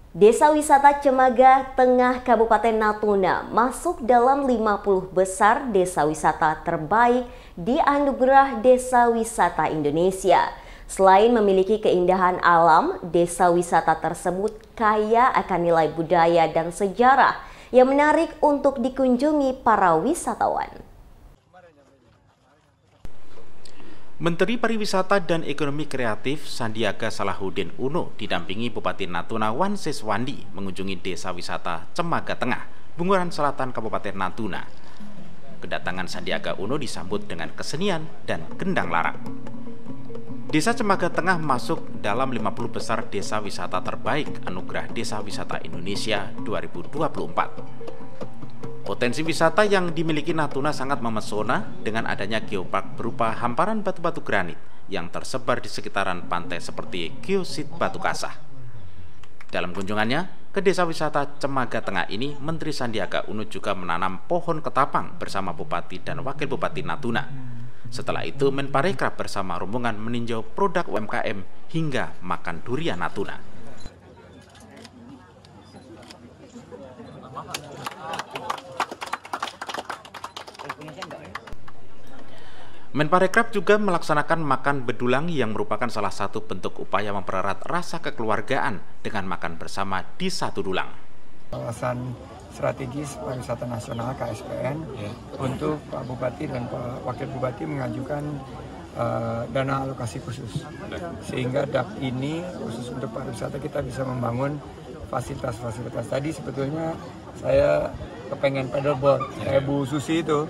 Desa Wisata Cemaga Tengah Kabupaten Natuna masuk dalam 50 besar desa wisata terbaik di Anugerah Desa Wisata Indonesia. Selain memiliki keindahan alam, desa wisata tersebut kaya akan nilai budaya dan sejarah yang menarik untuk dikunjungi para wisatawan. Menteri Pariwisata dan Ekonomi Kreatif Sandiaga Salahuddin Uno didampingi Bupati Natuna Wan Siswandi mengunjungi Desa Wisata Cemaga Tengah, Bunguran Selatan Kabupaten Natuna. Kedatangan Sandiaga Uno disambut dengan kesenian dan gendang larang. Desa Cemaga Tengah masuk dalam 50 besar desa wisata terbaik Anugerah Desa Wisata Indonesia 2024. Potensi wisata yang dimiliki Natuna sangat memesona dengan adanya geopark berupa hamparan batu-batu granit yang tersebar di sekitaran pantai seperti Geosit Batu Kasah. Dalam kunjungannya ke Desa Wisata Cemaga Tengah ini, Menteri Sandiaga Uno juga menanam pohon ketapang bersama Bupati dan Wakil Bupati Natuna. Setelah itu, Menparekraf bersama rombongan meninjau produk UMKM hingga makan durian Natuna. Menparekraf juga melaksanakan makan bedulang yang merupakan salah satu bentuk upaya mempererat rasa kekeluargaan dengan makan bersama di satu dulang. Kawasan strategis pariwisata nasional KSPN untuk Pak Bupati dan Pak Wakil Bupati mengajukan dana alokasi khusus, sehingga DAP ini khusus untuk pariwisata kita bisa membangun fasilitas-fasilitas. Tadi sebetulnya saya kepengen paddleboard kayak Bu Susi itu,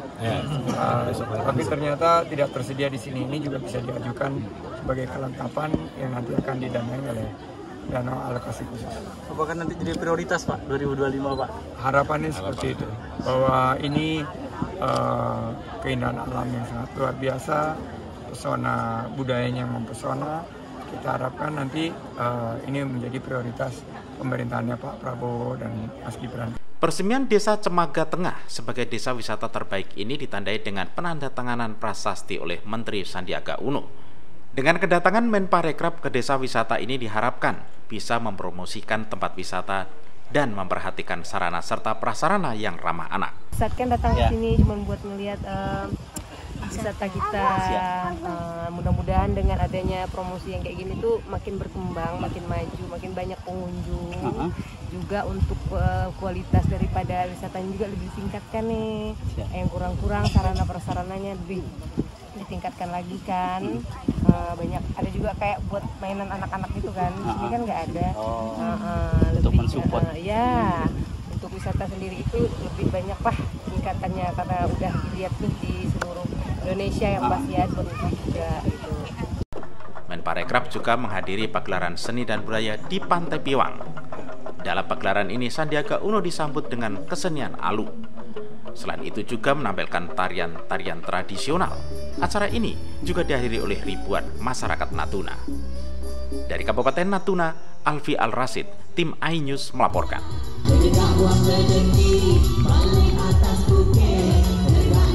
tapi ternyata tidak tersedia di sini. Ini juga bisa diajukan sebagai kelengkapan yang nanti akan didanai oleh dana alokasi khusus. Apakah nanti jadi prioritas Pak 2025 Pak? Harapannya seperti itu, bahwa ini keindahan alam yang sangat luar biasa, pesona budayanya yang mempesona. Kita harapkan nanti ini menjadi prioritas pemerintahannya Pak Prabowo dan Mas Gibran. Peresmian Desa Cemaga Tengah sebagai desa wisata terbaik ini ditandai dengan penandatanganan prasasti oleh Menteri Sandiaga Uno. Dengan kedatangan Menparekraf ke desa wisata ini diharapkan bisa mempromosikan tempat wisata dan memperhatikan sarana serta prasarana yang ramah anak. Saat kan datang ke sini cuma buat melihat wisata kita, mudah-mudahan dengan adanya promosi yang kayak gini tuh makin berkembang, makin maju, makin banyak pengunjung. Juga untuk kualitas daripada wisatanya juga lebih ditingkatkan nih. Yang kurang-kurang sarana prasarananya lebih ditingkatkan lagi kan. Banyak ada juga kayak buat mainan anak-anak itu kan. Di sini kan nggak ada. Untuk mensupport. Ya, untuk wisata sendiri itu lebih banyak lah tingkatannya karena udah dilihat nih di seluruh Indonesia yang pasti ya juga itu. Menparekraf juga menghadiri pagelaran seni dan budaya di Pantai Piwang. Dalam pagelaran ini Sandiaga Uno disambut dengan kesenian alu. Selain itu juga menampilkan tarian-tarian tradisional. Acara ini juga dihadiri oleh ribuan masyarakat Natuna. Dari Kabupaten Natuna, Alfi Al-Rasid, tim iNews melaporkan.